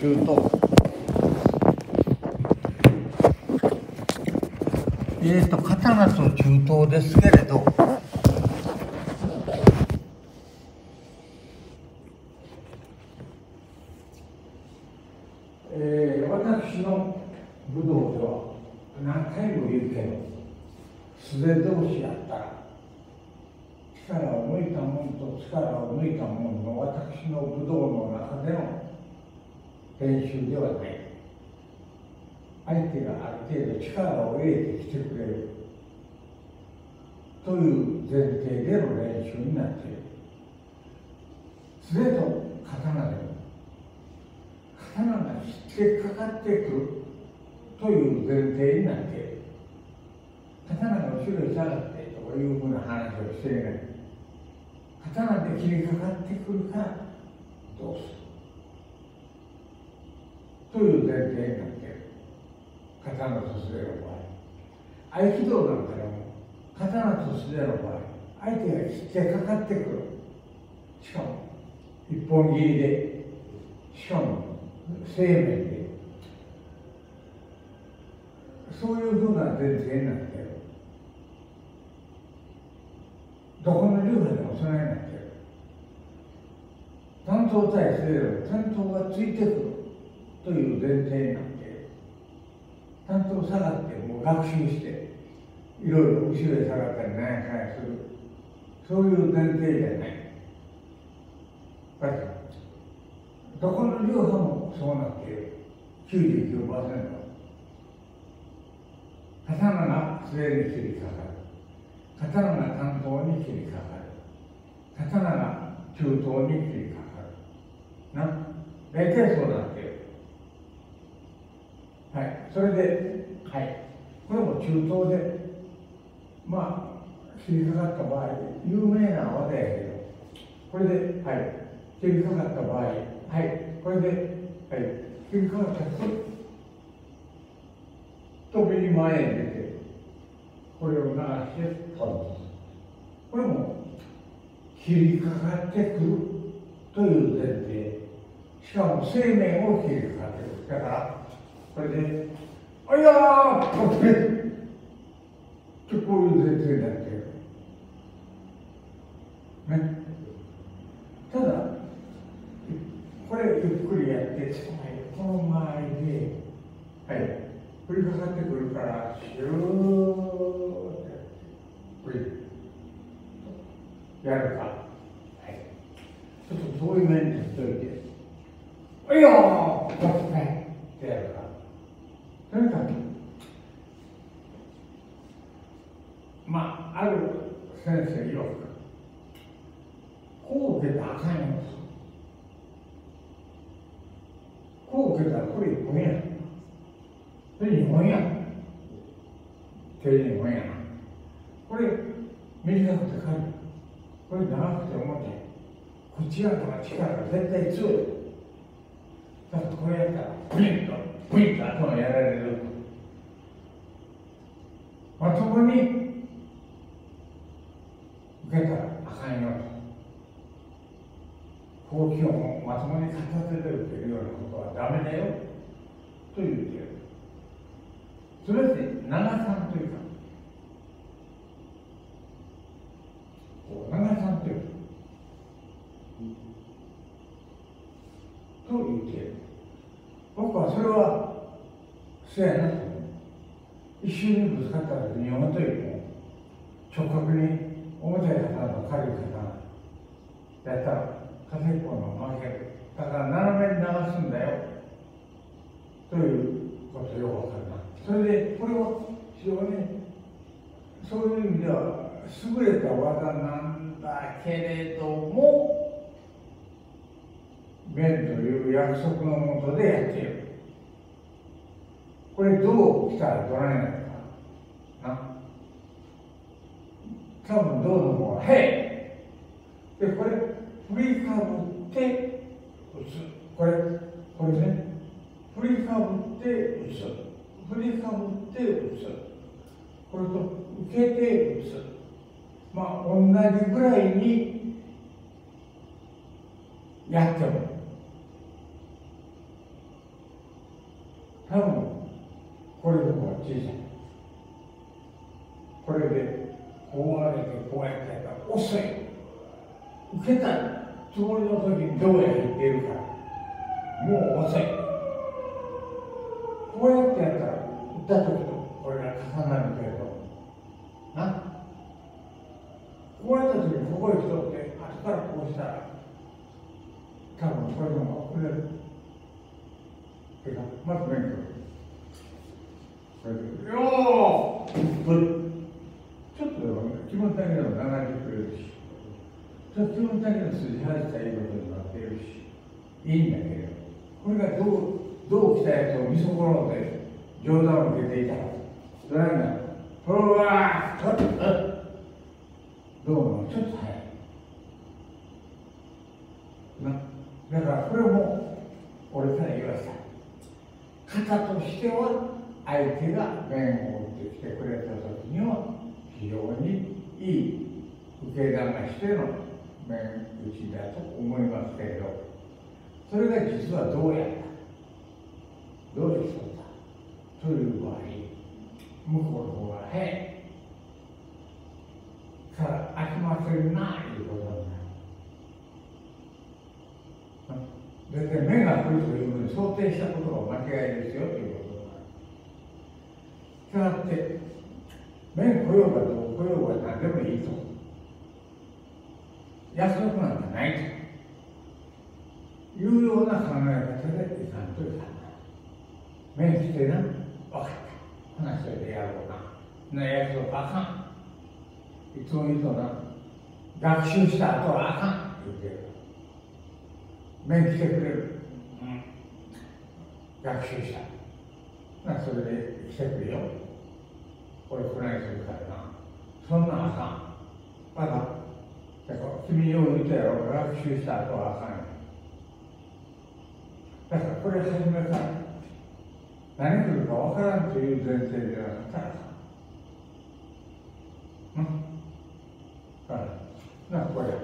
中等。刀と中等ですけれど、私の武道では何回も言うけど、素手同士やったら力を抜いたものと力を抜いたものの私の武道の中での練習ではない。相手がある程度力を入れてきてくれるという前提での練習になっている。素手と刀でも刀が引っかかってくるという前提になっている。刀が後ろに下がってというふうな話をしていない。刀で切りかかってくるからどうするという前提になっている。刀と素手の場合、合気道なんかでも刀と素手の場合、相手が切ってかかってくる。しかも一本切りで、しかも正面で、そういうふうな前提になっている。どこの流派でもそれになっている。担当対素手でも担当がついてくるという前提になっている。担当下がってもう学習していろいろ後ろへ下がったり何やかんやする、そういう前提じゃない。どこの流派もそうなっている。99%。刀が素手に切りかかる。刀が担当に切りかかる。刀が中等に切りかかる。な、大体そうなっている。はい、それで、はい、これも中等で、まあ、切りかかった場合、有名な技やけど、これで、はい、切りかかった場合、はい、これで、はい、切りかかったら、飛び前へ出て、これを流して飛ぶ。これも、切りかかってくるという前提。しかも、生命を切りかかってくる。だから、これで、あいやーこれこういう前提になっている。ね。ただ、これゆっくりやって、この周りで、はい、振りかかってくるから、シューッて、やるか。はい。ちょっと遠い面にしといて、あいやーってやるか。とにかく、まあ、ある先生よく、こう受けたらあかんよ。こう受けたらこれ1本や。これ2本や。手2本やな。これ短くて軽い。これ長くて重たい。口やとか力が絶対強い。だからこれやったら、ブリンと頭やられる。まともに受けたらあかんよと。好奇音をまともに片手で受けるようなことはダメだよと言っている。それって長さんというか、長さんというか、と言っている。僕はそれはそうやなと思う。一瞬にぶつかったら日本というも直角に重たい刀と軽い刀やったら片一方の負ける。だから斜めに流すんだよということよくわかるな。それでこれは非常にそういう意味では優れた技なんだけれども、弁という約束のもとでやっている。これどう来たら取られないのかな。多分どうの方が「へい!」でこれ振りかぶって打つ。これね、振りかぶって打つ。振りかぶって打つ。これと受けて打つ。まあ同じぐらいにやっても多分これの方が小さい。これでこう上げてこうやってやったら遅い。受けたつもりの時にどうやっていってるからもう遅い。こうやってやったら打った時とこれが重なるけれどな、こうやった時にここへ来とって後からこうしたら多分これの方が遅れる。てかまず勉強。これでよーちょっと気持ちだけでも流れてくれるし、ちょっと気持ちだけでも筋外したらいいことになっているし、いいんだけど、これがどう来たやつを見損のうて冗談を受けていたら、それが、ほらちょっと、どうもちょっと早い。だからこれも俺から言わせた。方としては相手が弁を打ってきてくれた時には非常にいい受け流しての弁打ちだと思いますけれど、それが実はどうやったどういう人だという場合、向こうの方が早いから飽きませんなということになる。大体目が来るというのに想定したことが間違いですよということになる。したがって目に来ようがどう来ようが何でもいいと、約束なんかないというような考え方でいかんといかん。目に来てな、分かった、話し合いでやろうな、約束あかん、いつも言うとな、学習した後はあかん言うてる。目に来てくれる、学習した、それで来てくれよ、これこないするからな、そんなんあかん、まだ君よう言うたやろ、学習した後はあかんよ。だからこれ初めから何来るかわからんという前提でなかったらあかん。これ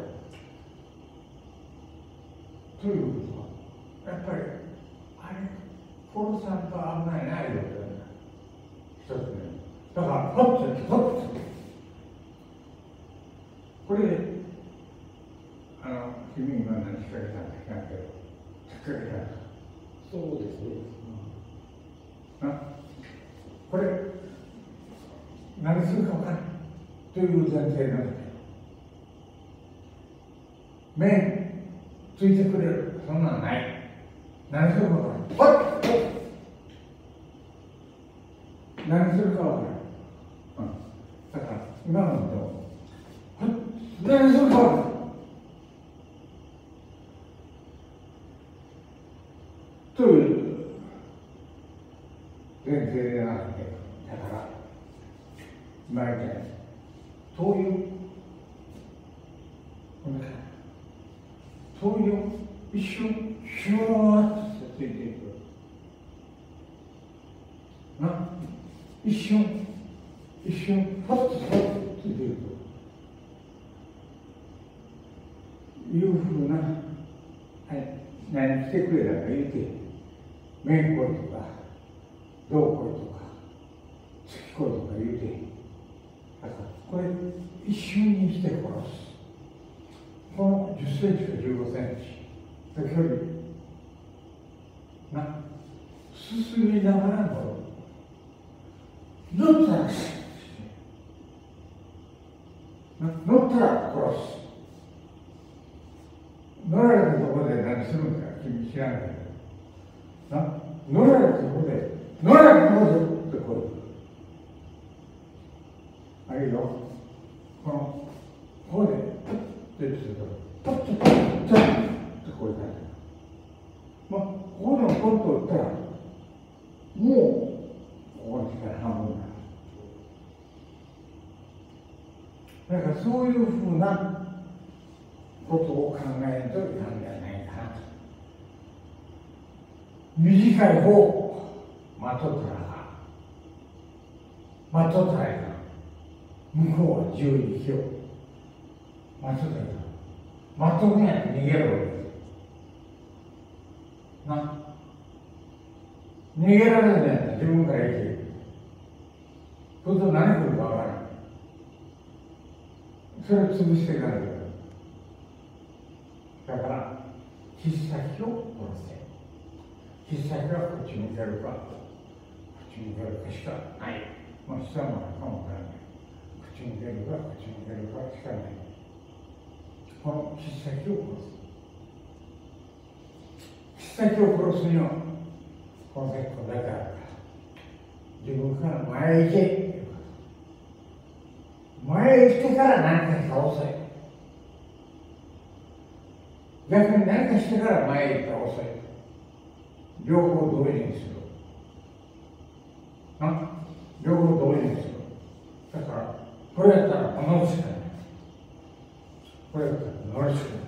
ということはやっぱりあれ殺さんと危ないないうことだな。一つ目だからポッとこれ君今何仕掛けたんだっけど仕掛けたんだ。 そうですね。 これ何するか分からないという前提なので、目ついてくれる、そんなんない。何するか分からない。何するか分からない。だから今のと何するか分からない。という前提でなくて、だから今みたいに灯油一瞬シュワーッとついていくな、一瞬ファッとついていくというふうな、何来てくれたか言うて、めんこいとかどうこいとか月こいとか言うて、だからこれ一瞬にして殺す。この10センチか15センチの距離な、進みながらの乗ったら殺す。乗られたところで何するんか君知らないけどな、乗られたところでってこうあれよ、ここで出てくるとパッとこういう感じ。ここのポッと打ったらもうここの力半分だ。だからそういうふうなことを考えるといかんじゃないかなと。短い方待っとったらいかん。向こうは自由に生きよう。待っとったらいかん。待っとくんや逃げろな。 逃げられないんだ、自分から生きる。そうすると何来るかわからない。それを潰していかないと。だから、切っ先を殺せ。切っ先はこっち向けるか、こっち向けるかしかない。まあ、下もあるかもわからない。こっち向けるか、こっち向けるかしかない。この切っ先を殺す。切っ先を殺すには、この説法だけあるから、自分から前へ行け。前へ来てから何かしたら遅い。逆に何かしてから前へ行ったら遅い。両方同時にする。両方同時にする。だから、これやったら乗るしかない。これやったら乗るしかない。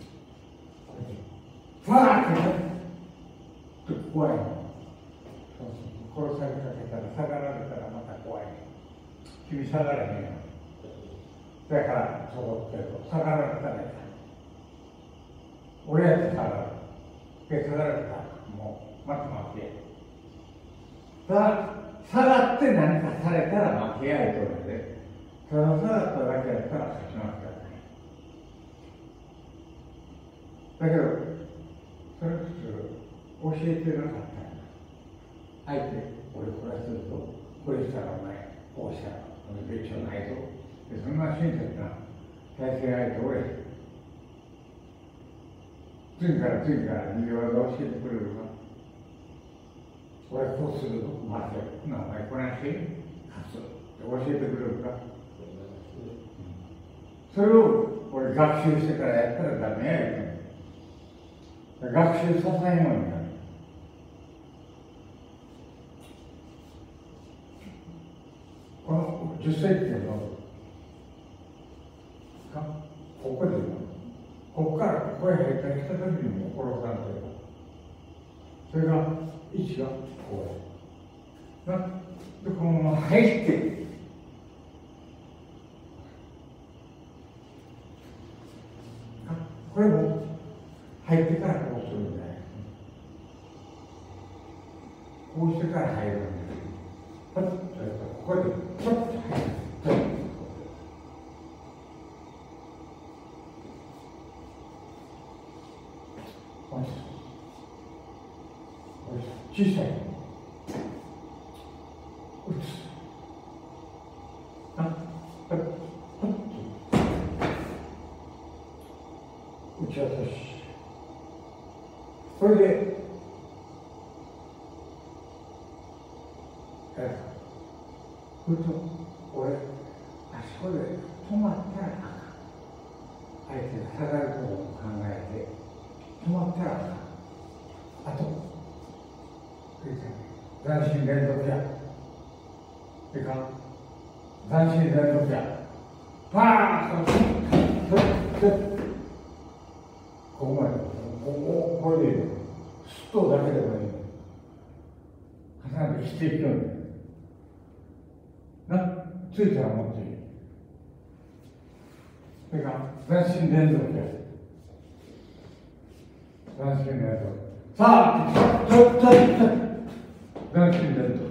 ファーって怖いの。殺されかけたら、下がられたらまた怖い。君下がれへんよ。だから、そこって下がられたらいい。俺やって下がる。で、下がられたら、もう、待って。ただ、下がって何かされたら負けやいとるで、ただ下がっただけやったら勝ちますからね。だけど、それ普通、教えてなかったんだ。相手、俺これすると、これしたらお前、こうしたら、別にないぞ。で、そんな親切な体制相手俺、次から逃げ技を教えてくれるか。俺こうすると、待てよ。お前こないして勝つ。教えてくれるか。それを俺学習してからやったらダメやよ。学習させないようになる。この10世紀のここでここからここへ入ってきた時にも殺されてる。それが位置がこうでこのまま入ってこれも入ってからこうするんだよ。こうしてから入るんだよ。ここでちょっと入る。小さい。打つ。打ち渡し。これで、それと、俺、あそこで止まったらあかん。相手が下がることを考えて、止まったらあかん。あと、斬新連続や。いいか斬新連続や。パーンと、ここまで。これでいいの。スッとだけでもいいの。重ねてしていくように。ついたら持っていい。それから斬新連続や。斬新連続。さあ、ちょっと。斬新連続。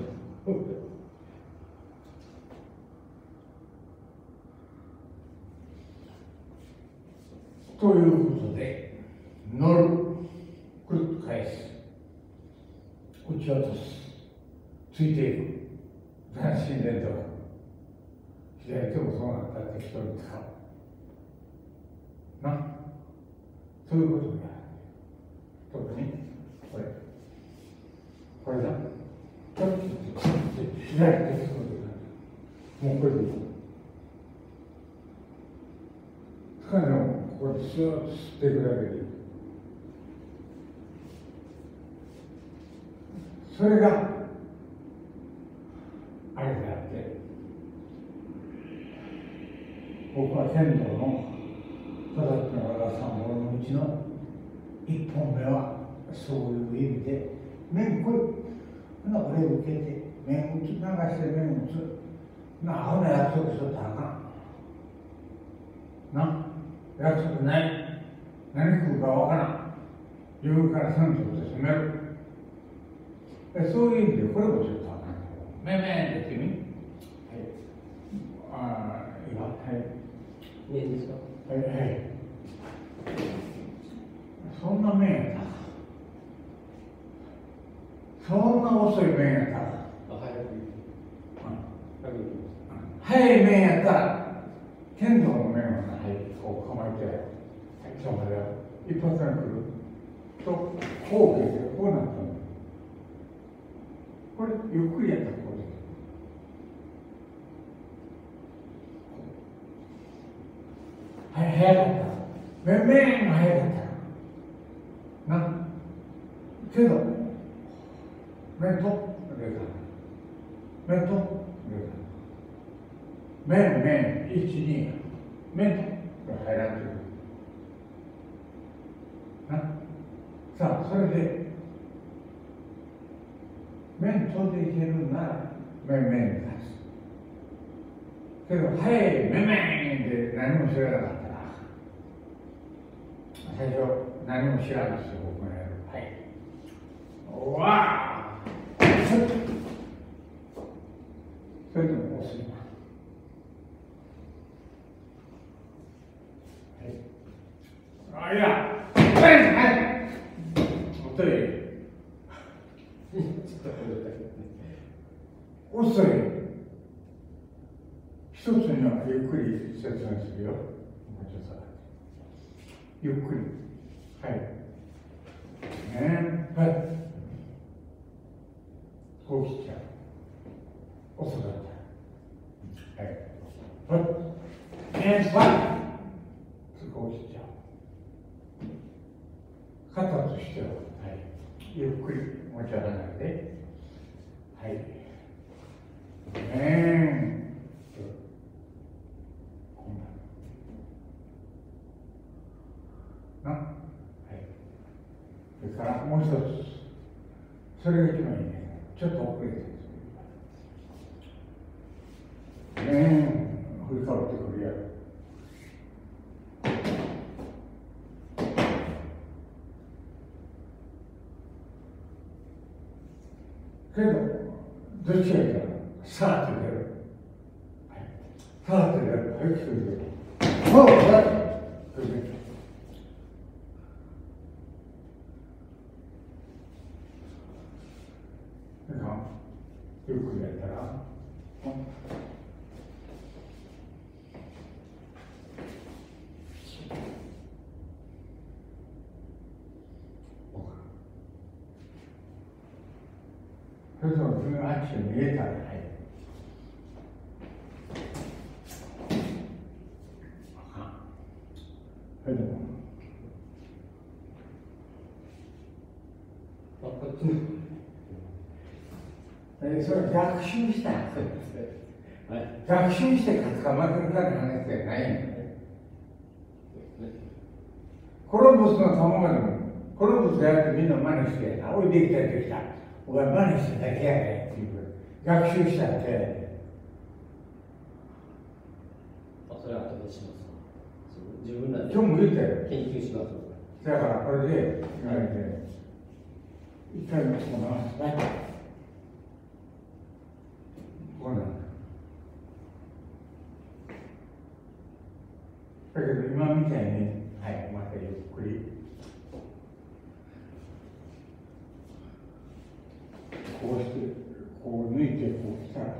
ということで、乗る、くるっと返す、打ち落とす、ついていく、斬新連続。左手もそうなったら適当に使う。そういうことである。特に、これだ。ちょっと左手つくことだ。もうこれでいい。彼らもここでスーッと吸っていくだけでいい。それがあれであって、僕は剣道のただっての和田さんのうちの一本目はそういう意味で、面こい、俺を受けて、面打ち流して面打つ。アホな約束しとったらあかん。約束ない。何来るかわからん。自分から三足で攻める。 そういう意味でこれもちょっとめめって言ってみ。はい。いいわ。はい。 いいですか。 はいはい。そんな面やった。そんな遅い面やった。早い面やったら、剣道の面はね、こう構えて、はい、そこまで一発が来ると、こうでこうなったの。これ、ゆっくりやったらこうです。はい、早かった。めんが早かった。な。けど、面と、出た。面と、出た。面、1、2、面と入られてる。な。さあ、それで、面とでいけるなら、面に立つ。けど、はい、面で何も知らなかったら、最初、何も知らないですよ、僕がやる。はい。うわぁ、それとも押す。はい。あ、いや、はい。遅い。遅い。一つにはゆっくり説明するよ。もうちょっと。ゆっくり。はい。はい。こう切っちゃう。遅かった。はい。はい。こう切っちゃう。肩としては、はい。ゆっくり持ち上がらないで。はい。な。はい。それからもう一つ。それが一番いいね。ちょっと遅れてる。振りかぶってくるやろ。けど、どっちがいいかな。さあって出る。さあって出る。はい、それで。おう、はい。それで。ゆっくりやったら。それとも、そのアクション見えたら、はい。それでも。それ学習した。学習して勝つか負けるかの話じゃないんだね。コロンブスの卵でも、コロンブスがやってみんな真似して、あ、おいできたできた。俺は真似しただけやねっていう。学習したって。 それは後でします。自分らで今日も言ったよ。 研究します。 だからこれで言われて、一回もこう回す。はい。こうなんだ。だけど今みたいに、はい、またゆっくり。こうして、こう抜いて、こうしたら。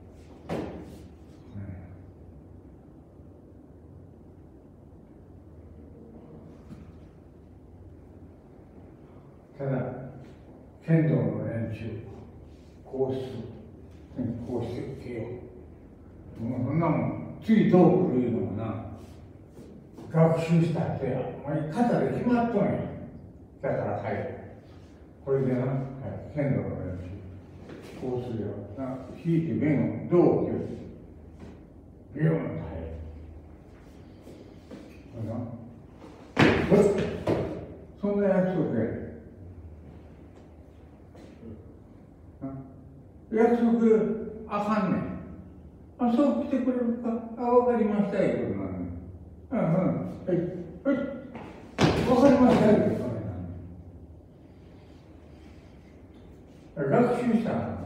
ただ、剣道の練習、こうする、こうしてけよ。もうそんなもん、次どう来るのもな、学習したって、肩で決まっとんや。だから、はい。これでな、はい、剣道の練習、こうするよ。引いて面をどう切る。ビヨンと入る。そんな約束やで。約束あかんねん。あ、そう来てくれるか。あ、わかりましたよ、ことなんね。はい、はい。わかりましたよ、ことなんね。 学習したら、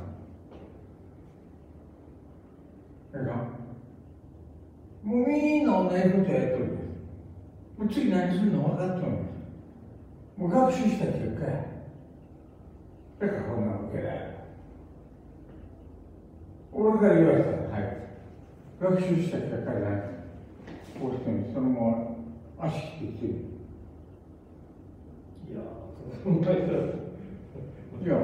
もうみんな同じことやっとるんです。もう次何するの分かっとるんです。もう学習した結果や。だからこんなわけだよ。俺から言われたら、はい。学習した結果じゃなくて、こうしてそのまま足切ってきてる。 いや、そんなにいや、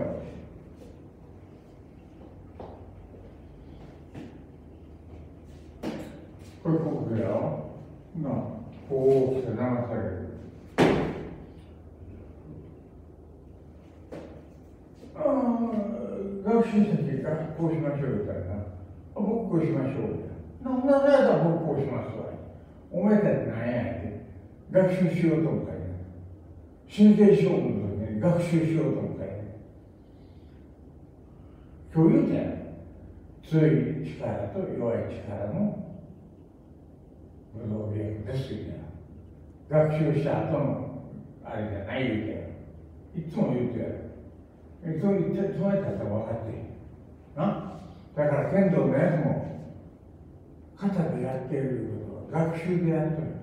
これここだよ。こう来て流される。学習した結果、こうしましょうみたいな。僕こうしましょうみたいな。なんだったら僕こうしますわ。お前たち何やって学習しようと思ったりね。真剣勝負の時に学習しようと思ったりね。今日言うたやん。強い力と弱い力の武道ゲームですよね。学習した後のあれじゃない言うてやん。いつも言うてやる。そう言って、そうやったら分かってる。な。だから剣道のやつも、肩でやっていることは学習でやってる。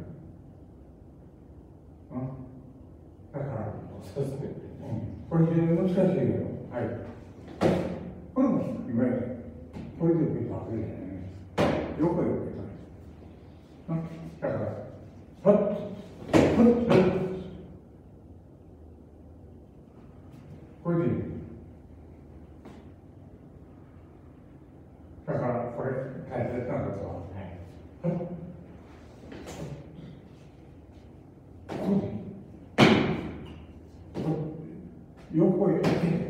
だから、 そうですね。 これ非常に難しいけど、はい。これも今やこれで受けたわけじゃない。横へ受けた。だから、パッと、パッと、これでいい。だから、これ、大切なことは、はい。横へ行け。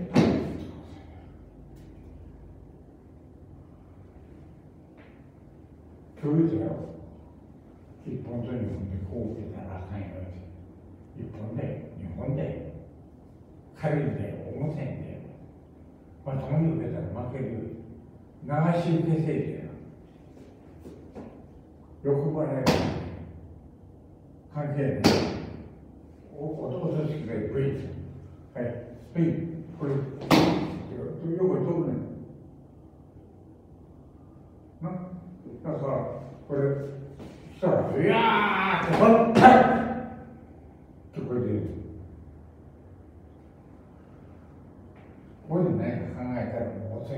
今日言うたよ。一本と二本でこう受けたらあかんよ。一本で、二本で、軽いんだよ、重たいんだよ。まともに受けたら負けるよ。流し受けせいだよ。横腹や関係ない。音しきがブイン。はい。はい。これ、横に飛ぶねん。だから、これ、したら、いやーって、ほっはいってこれで、これで何か考えたらもう遅い。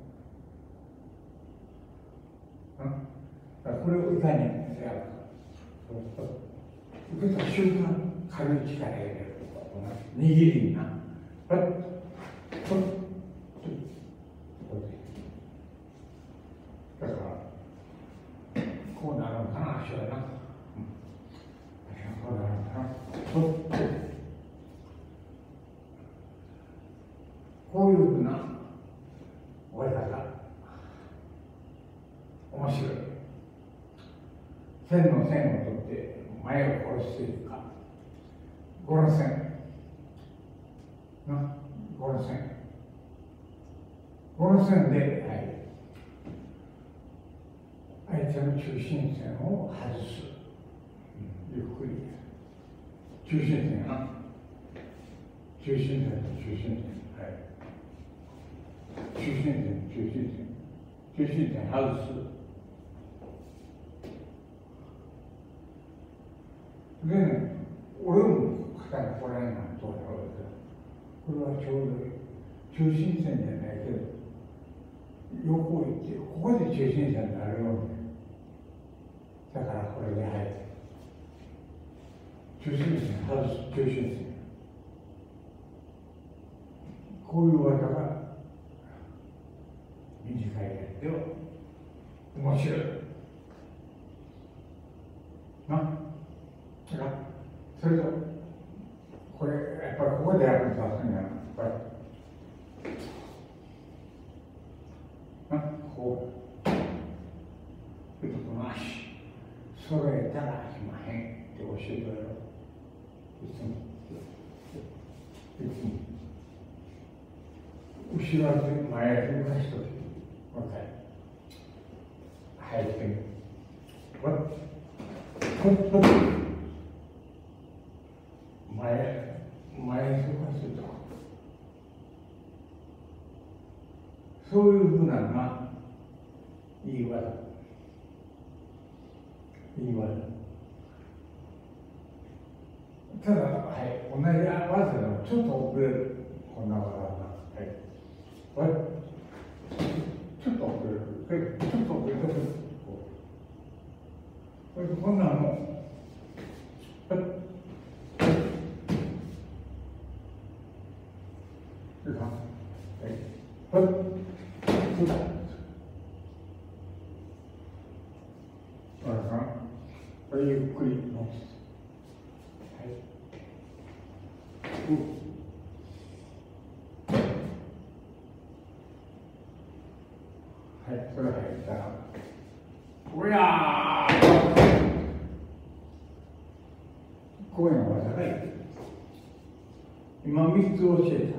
だからこれをいかにやるか。受けた瞬間、軽い力入れる。握りにな。はい。はい。だから、こうなるのかな、足はな。足はこうなるのかな。こういうふうな親方、面白い。線の線を取って前を殺していくか。5の線。5の線。5の線で、はい。相手の中心線を外す。ゆっくり。中心線やな。中心線と中心線。はい。中心線、中心線。中心線外す。でね、俺も肩がこらえないとこれはちょうど中心線じゃないけど、横行って、ここで中心線になるように。だからこれで入る。中心線外す、中心線。こういう技が短いやつでは面白い。それと、これ、やっぱりここでやるんだ、こう。この足、揃えたらしまへんって教えてるよ。いつも。後ろ足、前足動かしとき。もう一回。はい、てみ。前動かすと。 そういうふうなのが言い技。言い技。ただ、はい、同じ技でもちょっと遅れる。こんな技が。はい。ちょっと遅れる。ちょっと遅れる。こんなの。はい。はい。ゆっくり持つ。はい。はい、それ入ったら。おやー。こういうの技がいい。今3つ教えた。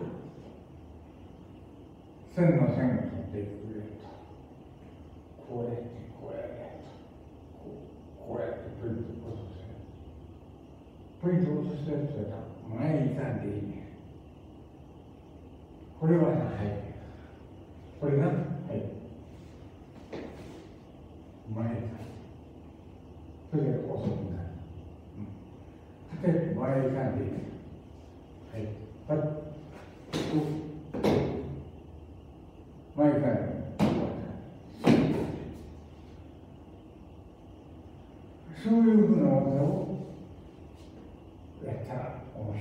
線の線を取っていくれと。こうやって、こうやって。こうやってポイントを落とす。ポイントを落とすやつは前に行かんでいいね。これはな、はい。これな、はい。前に行かん。それで遅くなる。例えば前に行かんでいいね。はい。パッ。前に行かんでいいね。そういうふうな技をやったら面白い。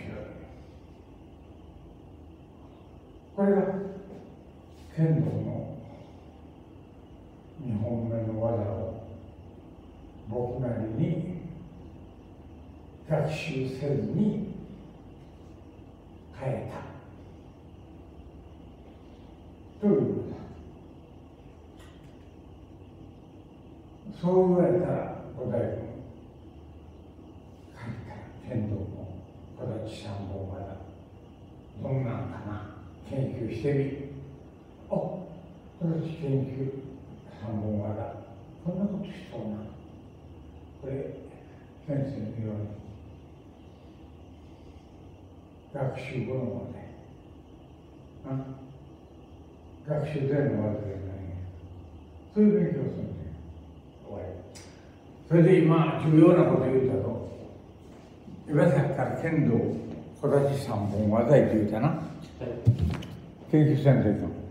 これが剣道の2本目の技を僕なりに学習せずに変えたということだ。そう言われたら五代君剣道の小立三本技どんなんかな研究してみ。あ、小立研究三本技こんなことしそうな。これ先生のように学習後の技学習前の技でない。そういう勉強をするんだよ。それで今重要なこと言うたと。今さっきから剣道小立三本技と言うたな。はい、研究せんといかん。